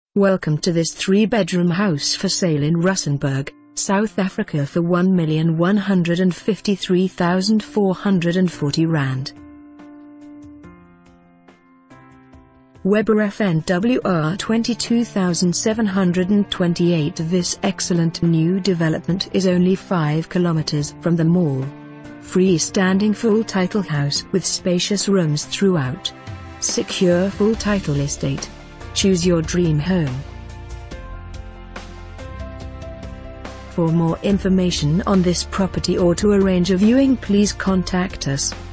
Welcome to this 3-bedroom house for sale in Rustenburg, South Africa for R1,153,440. Ref NWR22728. This excellent new development is only 5 kilometers from the mall. Freestanding full title house with spacious rooms throughout. Secure full title estate. Choose your dream home. For more information on this property or to arrange a viewing, please contact us.